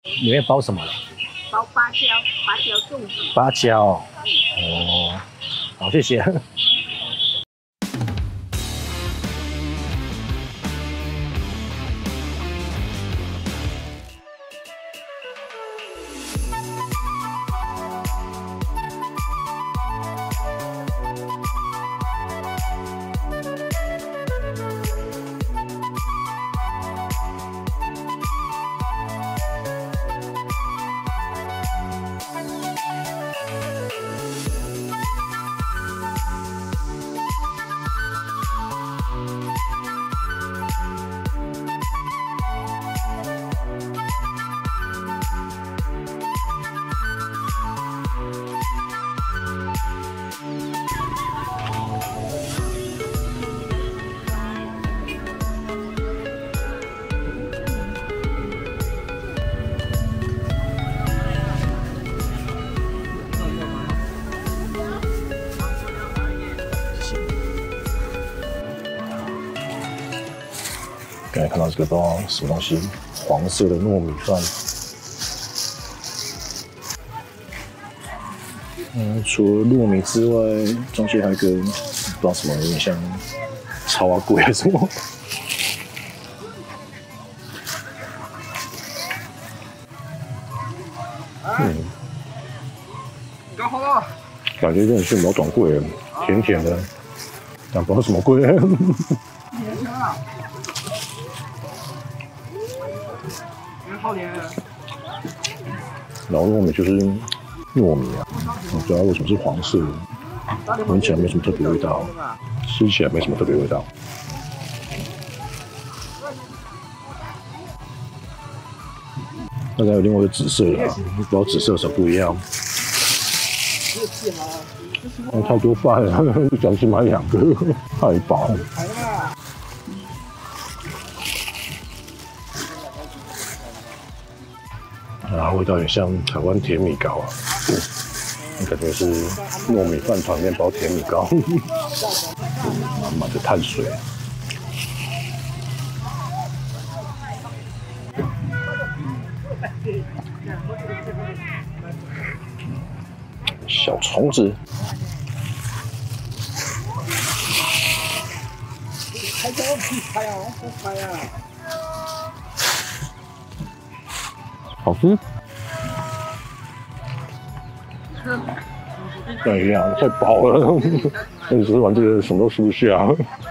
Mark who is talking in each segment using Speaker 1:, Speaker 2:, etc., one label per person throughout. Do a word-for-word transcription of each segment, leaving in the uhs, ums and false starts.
Speaker 1: 里面包什么？
Speaker 2: 包芭蕉，芭蕉粽子。
Speaker 1: 芭蕉。哦，好，谢谢。刚才看到这个不知道什么东西，黄色的糯米饭。嗯，除了糯米之外，中间还有一个不知道什么，有点像超阿贵还是什么。嗯，
Speaker 3: 干好了，
Speaker 1: 感觉有点是毛短贵，甜甜的，但不知道什么贵。然后糯米就是糯米啊，我不知道为什么是黄色的，闻起来没什么特别味道，吃起来没什么特别味道。大概有另外一个紫色的、啊，不知道紫色有什么不一样。哦，太多饭了，想去买两个，太饱。啊，味道有点像台湾甜米糕啊，嗯、感觉是糯米饭团面包甜米糕，满满的碳水。小虫子，
Speaker 3: 开刀劈开啊，不开啊！
Speaker 1: 好吃。对呀，太饱了，那吃完这个什么都吃不下。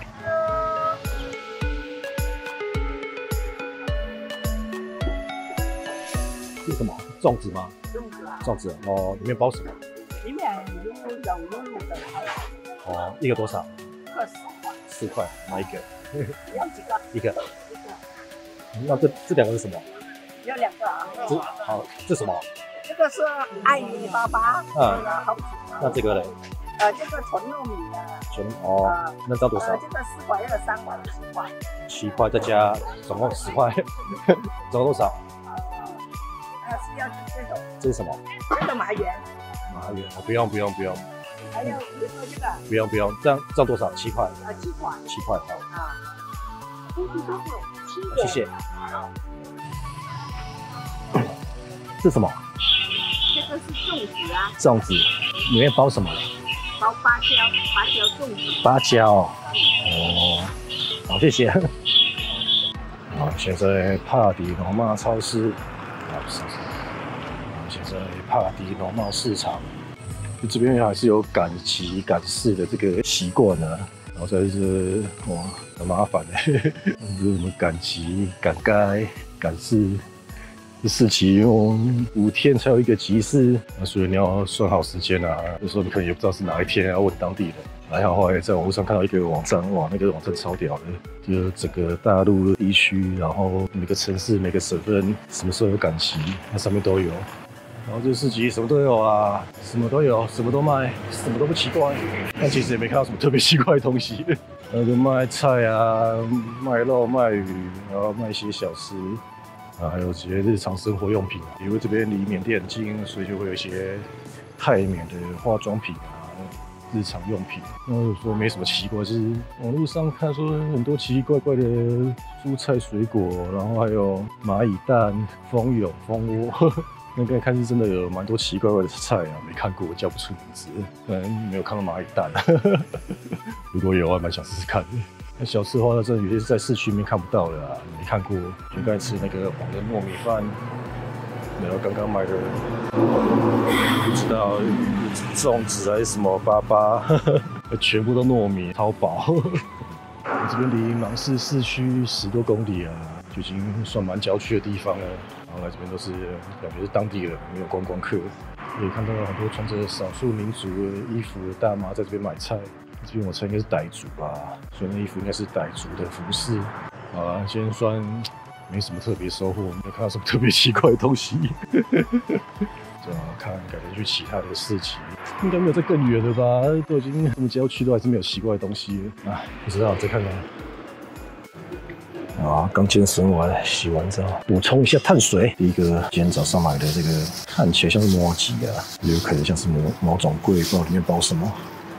Speaker 1: 是什么？粽子吗？
Speaker 2: 粽子啊。
Speaker 1: 粽子哦，里面包什么？
Speaker 2: 里面有软糯糯的。
Speaker 1: 哦，一个多少？
Speaker 2: 一个四块。
Speaker 1: 四块，哪一个？
Speaker 2: 要几个？
Speaker 1: 一个。
Speaker 2: 一个。
Speaker 1: 那这这两个是什么？
Speaker 2: 要两个啊。
Speaker 1: 这好，这什么？
Speaker 2: 这个是爱米粑粑。嗯。好几个。
Speaker 1: 那这个嘞？
Speaker 2: 呃，这个纯糯米的。
Speaker 1: 纯哦，那这样多少？
Speaker 2: 呃，这个四块，这个三块，七块。
Speaker 1: 七块再加总共十块，总共多少？
Speaker 2: 呃，是要这种。
Speaker 1: 这是什么？
Speaker 2: 这个麻圆。
Speaker 1: 麻圆，不用不用不用。
Speaker 2: 还有这个这个。
Speaker 1: 不用不用，这样这样多少？七块。
Speaker 2: 啊，七块。
Speaker 1: 七块好。
Speaker 2: 啊。
Speaker 1: 谢谢。这是什么？
Speaker 2: 这个是粽子啊。
Speaker 1: 粽子里面包什么？
Speaker 2: 包芭蕉，芭蕉粽子。
Speaker 1: 芭蕉。哦，好，谢谢。好，现在帕迪农贸超市，啊，不是，现在帕迪农贸市场，这边还是有赶集赶市的这个习惯呢。然后在这，哇，很麻烦的，就是什么赶集、赶街、赶市。这市集用五天才有一个集市，那所以你要算好时间啊。有时候你可能也不知道是哪一天，要问当地人。还好后来在网络上看到一个网站，哇，那个网站超屌的，就整个大陆地区，然后每个城市、每个省份什么时候有赶集，那上面都有。然后这市集什么都有啊，什么都有，什么都卖，什么都不奇怪。但其实也没看到什么特别奇怪的东西，然后就卖菜啊，卖肉、卖鱼，然后卖一些小吃。啊，还有一些日常生活用品啊，因为这边离缅甸很近，所以就会有一些泰缅的化妆品啊， 日常用品。然后说没什么奇怪，是网络上看说很多奇奇怪怪的蔬菜水果，然后还有蚂蚁蛋、蜂蛹、蜂窝。那个看是真的有蛮多奇奇怪怪的菜啊，没看过，我叫不出名字。可能没有看到蚂蚁蛋，如果有，我还蛮想试试看的。那小吃的话，真的有些是在市区里面看不到的啊，没看过。就刚才吃那个黄的糯米饭，然后刚刚买的，不知道粽子还是什么粑粑，全部都糯米，超饱。我这边离芒市市区十多公里啊，就已经算蛮郊区的地方了。然后来这边都是感觉是当地人，没有观光客。可以看到很多穿着少数民族的衣服的大妈在这边买菜。这边我猜应该是傣族吧，所以那衣服应该是傣族的服饰。好了，今天算没什么特别收获，没有看到什么特别奇怪的东西。对啊，看改天去其他的市集，应该没有再更远了吧？都已经这么郊区，都还是没有奇怪的东西了啊！不知道，再看看。啊，刚健身完，洗完澡，补充一下碳水。第一个，今天早上买的这个看起来像是麻糬啊，也有可能像是某某种桂，不知道里面包什么。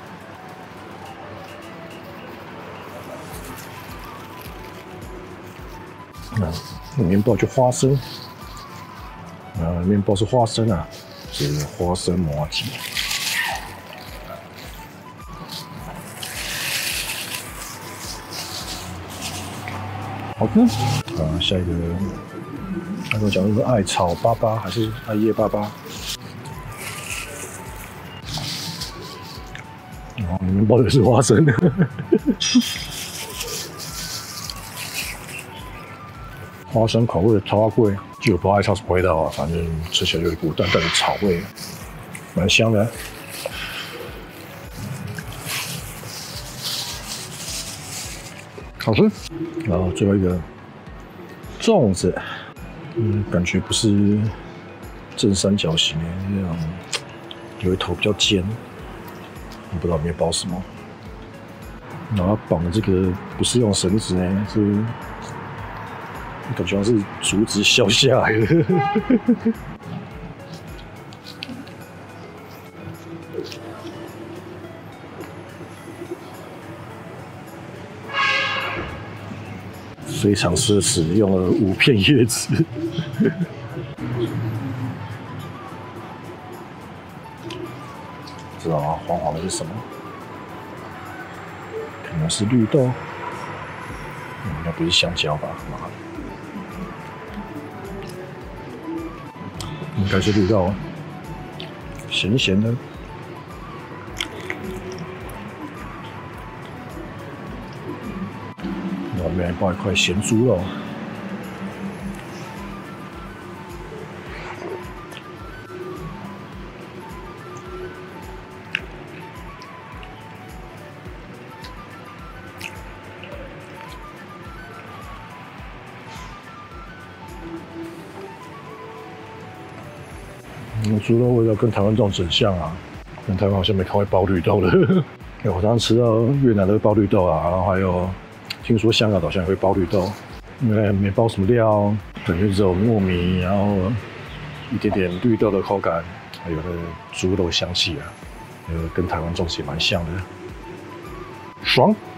Speaker 1: 那面包就花生，啊，面包是花生啊，是花生麻糬。好吃啊！下一个，他跟我讲的是艾草粑粑还是艾叶粑粑？哦，里面包的是花生。花生口味的超贵，就不知道艾草什么味道啊，反正吃起来有一股淡淡的草味，蛮香的。好吃。然后最后一个粽子，嗯，感觉不是正三角形的那样，有一头比较尖，不知道里面包什么。然后绑的这个不是用绳子呢，是感觉像是竹子削下来的。非常奢侈，用了五片叶子。不知道啊，黄黄的是什么？可能是绿豆，应该不是香蕉吧？妈的，应该是绿豆，咸咸的。外面包一块咸猪肉，嗯，猪肉味道跟台湾粽子很像啊，但台湾好像没看会包绿豆的。我常常吃到越南的包绿豆啊，然后还有。听说香港好像也会包绿豆，因为没包什么料，等于只有糯米，然后一点点绿豆的口感，还有那个猪肉香气啊，呃，跟台湾粽子也蛮像的，爽。